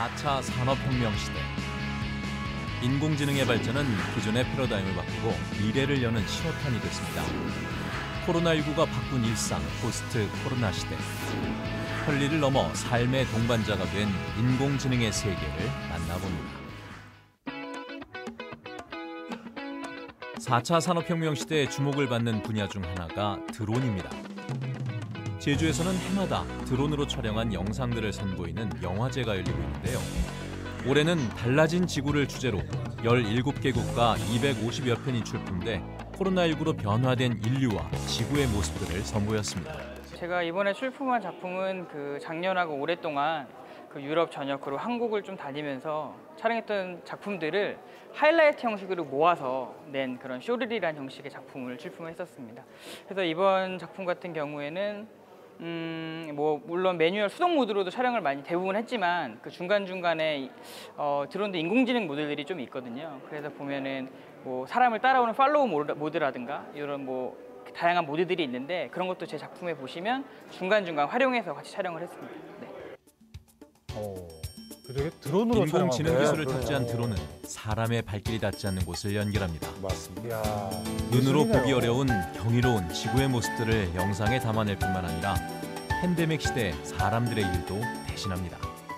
4차 산업혁명 시대. 인공지능의 발전은 기존의 패러다임을 바꾸고 미래를 여는 신호탄이 됐습니다. 코로나19가 바꾼 일상, 포스트 코로나 시대. 편리를 넘어 삶의 동반자가 된 인공지능의 세계를 만나봅니다. 4차 산업혁명 시대에 주목을 받는 분야 중 하나가 드론입니다. 제주에서는 해마다 드론으로 촬영한 영상들을 선보이는 영화제가 열리고 있는데요. 올해는 달라진 지구를 주제로 17개국과 250여 편이 출품돼 코로나19로 변화된 인류와 지구의 모습들을 선보였습니다. 제가 이번에 출품한 작품은 작년하고 오랫동안 유럽 전역으로 한국을 좀 다니면서 촬영했던 작품들을 하이라이트 형식으로 모아서 낸 그런 쇼릴이라는 형식의 작품을 출품했었습니다. 그래서 이번 작품 같은 경우에는 물론 매뉴얼 수동 모드로도 촬영을 대부분 했지만 중간중간에 드론도 인공지능 모델들이 좀 있거든요. 그래서 보면은 사람을 따라오는 팔로우 모드라든가 이런 다양한 모드들이 있는데 그런 것도 제 작품에 보시면 중간중간 활용해서 같이 촬영을 했습니다. 네. 되게 드론으로 인공지능 기술을 탑재한 드론은 사람의 발길이 닿지 않는 곳을 연결합니다. 맞습니다. 눈으로 보기 어려운 경이로운 지구의 모습들을 영상에 담아낼 뿐만 아니라 팬데믹 시대의 사람들의 일도 대신합니다.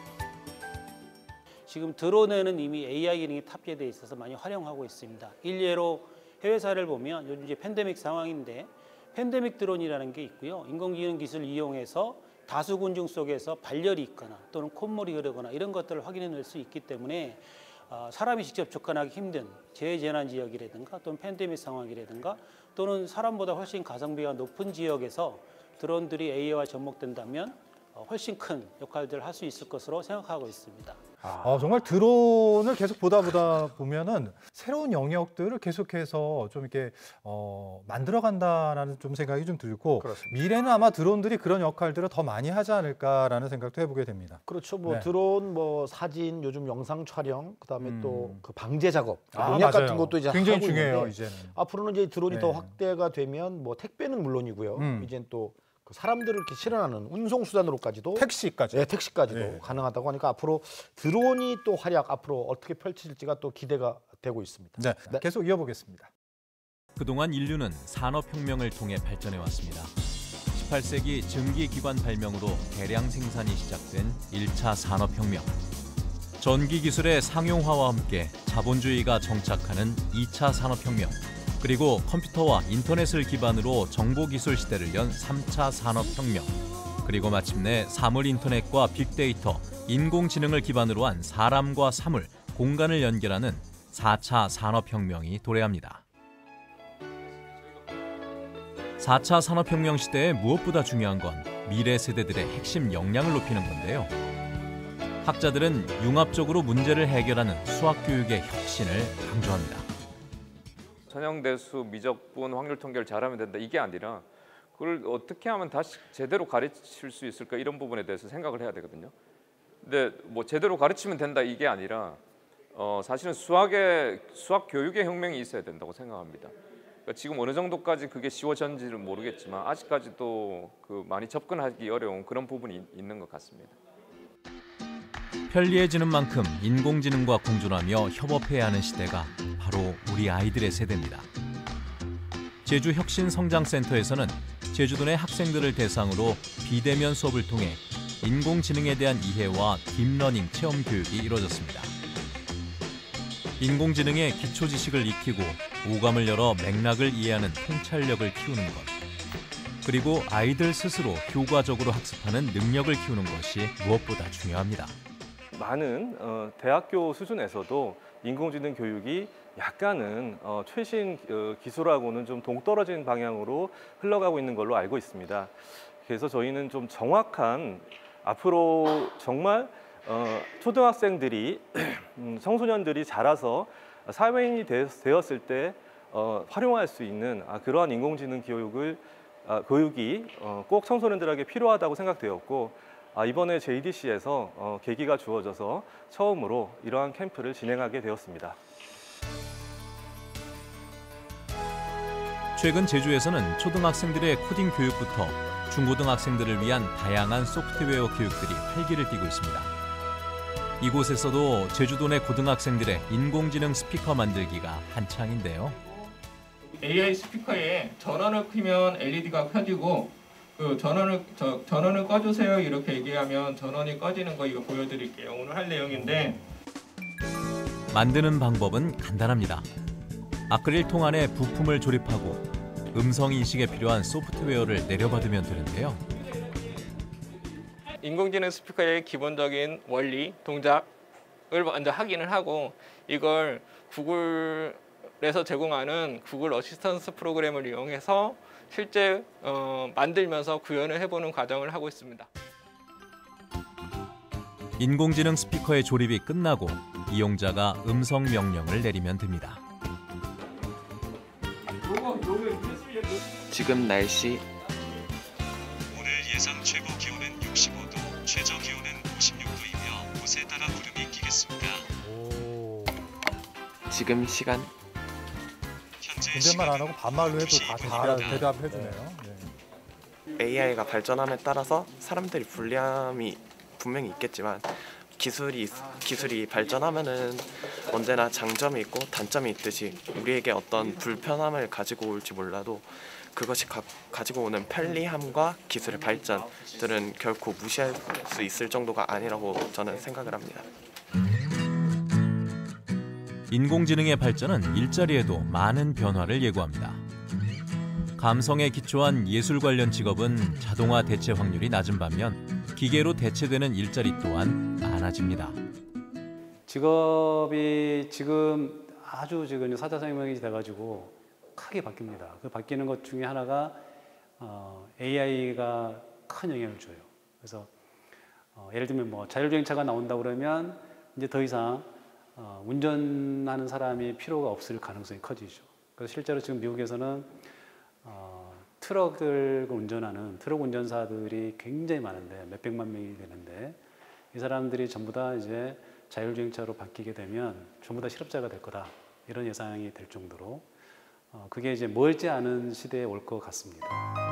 지금 드론에는 이미 AI 기능이 탑재되어 있어서 많이 활용하고 있습니다. 일례로 해외 사례를 보면 요즘 이제 팬데믹 상황인데 팬데믹 드론이라는 게 있고요. 인공지능 기술을 이용해서 다수군중 속에서 발열이 있거나 또는 콧물이 흐르거나 이런 것들을 확인해낼 수 있기 때문에 사람이 직접 접근하기 힘든 재재난 지역이라든가 또는 팬데믹 상황이라든가 또는 사람보다 훨씬 가성비가 높은 지역에서 드론들이 AI와 접목된다면 훨씬 큰 역할들을 할 수 있을 것으로 생각하고 있습니다. 정말 드론을 계속 보다 보면은 새로운 영역들을 계속해서 좀 이렇게 만들어간다라는 좀 생각이 좀 들고 그렇습니다. 미래는 아마 드론들이 그런 역할들을 더 많이 하지 않을까라는 생각도 해보게 됩니다. 그렇죠. 네. 드론, 사진, 요즘 영상 촬영, 그다음에 또 방제 작업, 농약 같은 것도 이제 굉장히 하고 중요해요. 있는데 이제는 앞으로는 이제 드론이 네. 더 확대가 되면 택배는 물론이고요. 이제는 또 사람들을 이렇게 실현하는 운송 수단으로까지도 택시까지, 네, 택시까지도 가능하다고 하니까 앞으로 드론이 또 활약 앞으로 어떻게 펼쳐질지가 또 기대가 되고 있습니다. 네. 계속 이어보겠습니다. 그동안 인류는 산업혁명을 통해 발전해왔습니다. 18세기 증기기관 발명으로 대량 생산이 시작된 1차 산업혁명. 전기기술의 상용화와 함께 자본주의가 정착하는 2차 산업혁명. 그리고 컴퓨터와 인터넷을 기반으로 정보기술 시대를 연 3차 산업혁명. 그리고 마침내 사물인터넷과 빅데이터, 인공지능을 기반으로 한 사람과 사물, 공간을 연결하는 4차 산업혁명이 도래합니다. 4차 산업혁명 시대에 무엇보다 중요한 건 미래 세대들의 핵심 역량을 높이는 건데요. 학자들은 융합적으로 문제를 해결하는 수학교육의 혁신을 강조합니다. 선형대수, 미적분, 확률 통계를 잘하면 된다 이게 아니라 그걸 어떻게 하면 다시 제대로 가르칠 수 있을까 이런 부분에 대해서 생각을 해야 되거든요. 근데 제대로 가르치면 된다 이게 아니라 사실은 수학 교육의 혁명이 있어야 된다고 생각합니다. 그러니까 지금 어느 정도까지 그게 쉬워졌는지는 모르겠지만 아직까지도 많이 접근하기 어려운 그런 부분이 있는 것 같습니다. 편리해지는 만큼 인공지능과 공존하며 협업해야 하는 시대가 바로 우리 아이들의 세대입니다. 제주 혁신성장센터에서는 제주도 내 학생들을 대상으로 비대면 수업을 통해 인공지능에 대한 이해와 딥러닝 체험 교육이 이루어졌습니다. 인공지능의 기초 지식을 익히고 오감을 열어 맥락을 이해하는 통찰력을 키우는 것, 그리고 아이들 스스로 효과적으로 학습하는 능력을 키우는 것이 무엇보다 중요합니다. 많은 대학교 수준에서도 인공지능 교육이 약간은 최신 기술하고는 좀 동떨어진 방향으로 흘러가고 있는 걸로 알고 있습니다. 그래서 저희는 좀 정확한 앞으로 정말 초등학생들이 청소년들이 자라서 사회인이 되었을 때 활용할 수 있는 그러한 인공지능 교육이 꼭 청소년들에게 필요하다고 생각되었고 이번에 JDC에서 계기가 주어져서 처음으로 이러한 캠프를 진행하게 되었습니다. 최근 제주에서는 초등학생들의 코딩 교육부터 중고등학생들을 위한 다양한 소프트웨어 교육들이 활기를 띠고 있습니다. 이곳에서도 제주도 내 고등학생들의 인공지능 스피커 만들기가 한창인데요. AI 스피커에 전원을 켜면 LED가 켜지고 그 전원을 꺼주세요 이렇게 얘기하면 전원이 꺼지는 거 이거 보여드릴게요. 오늘 할 내용인데 만드는 방법은 간단합니다. 아크릴 통 안에 부품을 조립하고 음성 인식에 필요한 소프트웨어를 내려받으면 되는데요. 인공지능 스피커의 기본적인 원리, 동작을 먼저 확인을 하고 이걸 구글에서 제공하는 구글 어시스턴스 프로그램을 이용해서 실제 만들면서 구현을 해보는 과정을 하고 있습니다. 인공지능 스피커의 조립이 끝나고 이용자가 음성 명령을 내리면 됩니다. 지금 날씨 오늘 예상 최고 기온은 65도, 최저 기온은 56도이며 곳에 따라 구름이 끼겠습니다. 지금 시간 현재 존댓말 안 시간은 하고 반말로 해도 2시 다 2분입니다. 대답해 주네요. 네. AI가 발전함에 따라서 사람들이 불리함이 분명히 있겠지만 기술이 발전하면은 언제나 장점이 있고 단점이 있듯이 우리에게 어떤 불편함을 가지고 올지 몰라도 그것이 가지고 오는 편리함과 기술의 발전들은 결코 무시할 수 있을 정도가 아니라고 저는 생각을 합니다. 인공지능의 발전은 일자리에도 많은 변화를 예고합니다. 감성에 기초한 예술 관련 직업은 자동화 대체 확률이 낮은 반면 기계로 대체되는 일자리 또한 많아집니다. 직업이 지금 아주 지금 4차 산업혁명이 돼가지고 크게 바뀝니다. 그 바뀌는 것 중에 하나가 AI가 큰 영향을 줘요. 그래서 예를 들면 뭐 자율주행차가 나온다 그러면 이제 더 이상 운전하는 사람이 필요가 없을 가능성이 커지죠. 그래서 실제로 지금 미국에서는 트럭을 운전하는 트럭 운전사들이 굉장히 많은데 몇백만 명이 되는데 이 사람들이 전부 다 이제 자율주행차로 바뀌게 되면 전부 다 실업자가 될 거다 이런 예상이 될 정도로 그게 이제 멀지 않은 시대에 올 것 같습니다.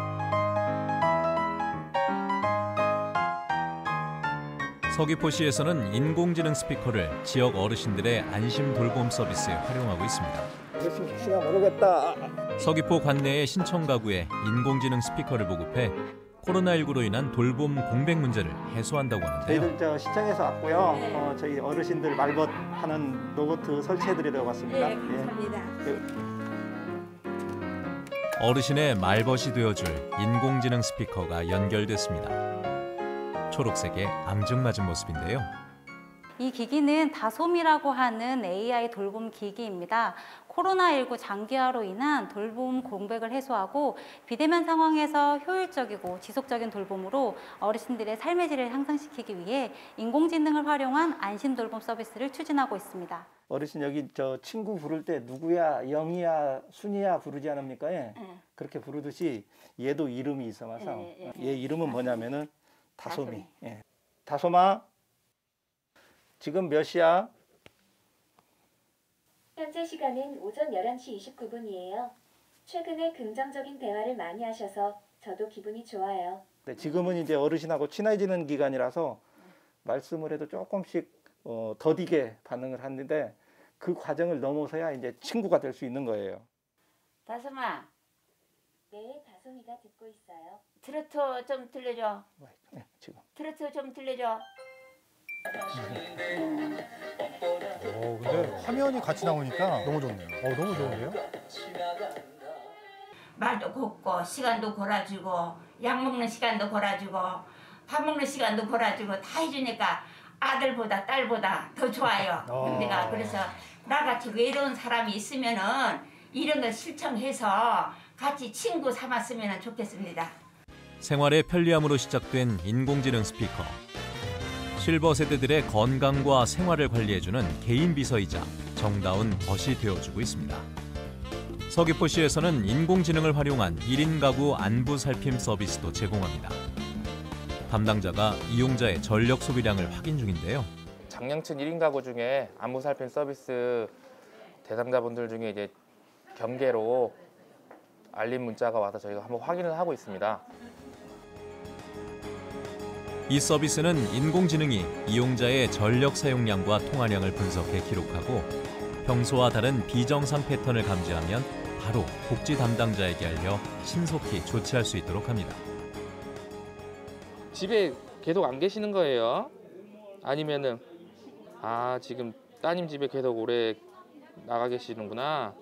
서귀포시에서는 인공지능 스피커를 지역 어르신들의 안심 돌봄 서비스에 활용하고 있습니다. 시간 모르겠다. 서귀포 관내의 신청 가구에 인공지능 스피커를 보급해 코로나19로 인한 돌봄 공백 문제를 해소한다고 하는데요. 저희들 시청에서 왔고요. 저희 어르신들 말벗 하는 로봇 설치해드리려고 왔습니다. 네, 감사합니다. 어르신의 말벗이 되어줄 인공지능 스피커가 연결됐습니다. 초록색의 앙증맞은 모습인데요. 이 기기는 다솜이라고 하는 AI 돌봄 기기입니다. 코로나19 장기화로 인한 돌봄 공백을 해소하고 비대면 상황에서 효율적이고 지속적인 돌봄으로 어르신들의 삶의 질을 향상시키기 위해 인공지능을 활용한 안심 돌봄 서비스를 추진하고 있습니다. 어르신 여기 저 친구 부를 때 누구야, 영이야, 순이야 부르지 않습니까? 예. 그렇게 부르듯이 얘도 이름이 있어서 얘 이름은 뭐냐면은 다솜이. 예. 다솜아, 지금 몇 시야? 현재 시간은 오전 11시 29분이에요. 최근에 긍정적인 대화를 많이 하셔서 저도 기분이 좋아요. 네, 지금은 이제 어르신하고 친해지는 기간이라서 말씀을 해도 조금씩 더디게 반응을 하는데 그 과정을 넘어서야 이제 친구가 될 수 있는 거예요. 다솜아. 네, 다솜이가 듣고 있어요. 트로트 좀 들려줘. 네, 지금. 트로트 좀 들려줘. 근데 화면이 같이 나오니까 너무 좋네요. 너무 좋은데요? 말도 곱고 시간도 골아주고 약 먹는 시간도 골아주고 밥 먹는 시간도 골아주고 다 해주니까 아들보다 딸보다 더 좋아요. 내가 그래서 나같이 외로운 사람이 있으면은 이런 걸 실천해서 같이 친구 삼았으면 좋겠습니다. 생활의 편리함으로 시작된 인공지능 스피커. 실버 세대들의 건강과 생활을 관리해주는 개인 비서이자 정다운 벗이 되어주고 있습니다. 서귀포시에서는 인공지능을 활용한 1인 가구 안부 살핌 서비스도 제공합니다. 담당자가 이용자의 전력 소비량을 확인 중인데요. 장년층 1인 가구 중에 안부 살핌 서비스 대상자분들 중에 이제 경계로 알림 문자가 와서 저희가 한번 확인을 하고 있습니다. 이 서비스는 인공지능이 이용자의 전력 사용량과 통화량을 분석해 기록하고 평소와 다른 비정상 패턴을 감지하면 바로 복지 담당자에게 알려 신속히 조치할 수 있도록 합니다. 집에 계속 안 계시는 거예요? 아니면은 지금 따님 집에 계속 오래 나가 계시는구나.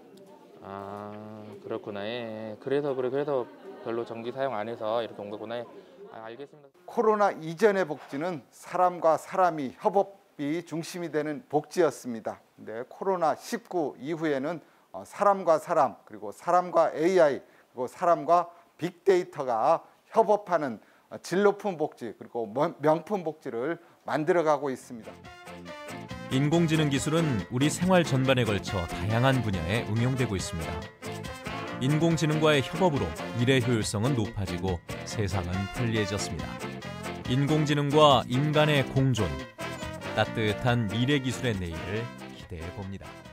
그렇구나. 예. 그래서 별로 전기 사용 안 해서 이렇게 온 거구나. 알겠습니다. 코로나 이전의 복지는 사람과 사람이 협업이 중심이 되는 복지였습니다. 근데 코로나19 이후에는 사람과 사람, 그리고 사람과 AI, 그리고 사람과 빅데이터가 협업하는 질 높은 복지, 그리고 명품 복지를 만들어가고 있습니다. 인공지능 기술은 우리 생활 전반에 걸쳐 다양한 분야에 응용되고 있습니다. 인공지능과의 협업으로 일의 효율성은 높아지고 세상은 편리해졌습니다. 인공지능과 인간의 공존, 따뜻한 미래 기술의 내일을 기대해 봅니다.